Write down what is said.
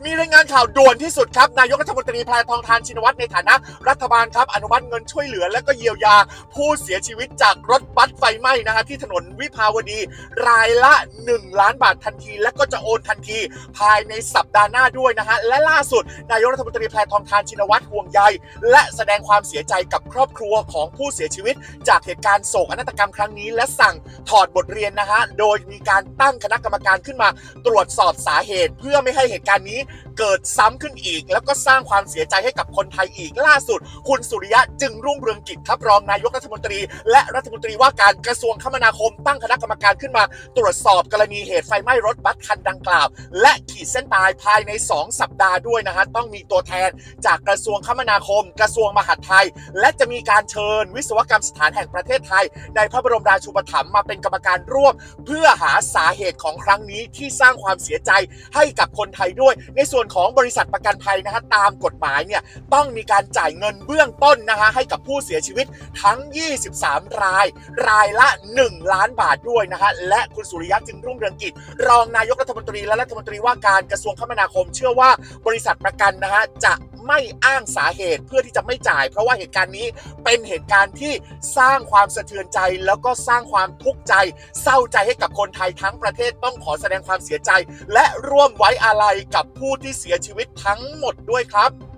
มีรายงานข่าวด่วนที่สุดครับนายกรัฐมนตรีแพทองธารชินวัตรในฐานะรัฐบาลครับอนุมัติเงินช่วยเหลือและก็เยียวยาผู้เสียชีวิตจากรถบัสไฟไหม้นะฮะที่ถนนวิภาวดีรายละ1 ล้านบาททันทีและก็จะโอนทันทีภายในสัปดาห์หน้าด้วยนะฮะและล่าสุดนายกรัฐมนตรีแพทองธารชินวัตรห่วงใยและแสดงความเสียใจกับครอบครัวของผู้เสียชีวิตจากเหตุการณ์โศกนาฏกรรมครั้งนี้และสั่งถอดบทเรียนนะฮะโดยมีการตั้งคณะกรรมการขึ้นมาตรวจสอบสาเหตุเพื่อไม่ให้เหตุการณ์นี้เกิดซ้ำขึ้นอีกแล้วก็สร้างความเสียใจให้กับคนไทยอีกล่าสุดคุณสุริยะจึงรุ่งเรืองกิจครับรองนายกรัฐมนตรีและรัฐมนตรีว่าการกระทรวงคมนาคมตั้งคณะกรรมการขึ้นมาตรวจสอบกรณีเหตุไฟไหม้รถบัสคันดังกล่าวและขีดเส้นตายภายใน2 สัปดาห์ด้วยนะฮะต้องมีตัวแทนจากกระทรวงคมนาคมกระทรวงมหาดไทยและจะมีการเชิญวิศวกรรมสถานแห่งประเทศไทยในพระบรมราชูปถัมภ์มาเป็นกรรมการร่วมเพื่อหาสาเหตุของครั้งนี้ที่สร้างความเสียใจให้กับคนไทยด้วยในส่วนของบริษัทประกันภัยนะฮะตามกฎหมายเนี่ยต้องมีการจ่ายเงินเบื้องต้นนะฮะให้กับผู้เสียชีวิตทั้ง23 รายละ1 ล้านบาทด้วยนะฮะและคุณสุริยะจึงรุ่งเรืองกิจรองนายกรัฐมนตรีและรัฐมนตรีว่าการกระทรวงคมนาคมเชื่อว่าบริษัทประกันนะฮะจะไม่อ้างสาเหตุเพื่อที่จะไม่จ่ายเพราะว่าเหตุการณ์นี้เป็นเหตุการณ์ที่สร้างความสะเทือนใจแล้วก็สร้างความทุกข์ใจเศร้าใจให้กับคนไทยทั้งประเทศต้องขอแสดงความเสียใจและร่วมไว้อาลัยกับผู้ที่เสียชีวิตทั้งหมดด้วยครับ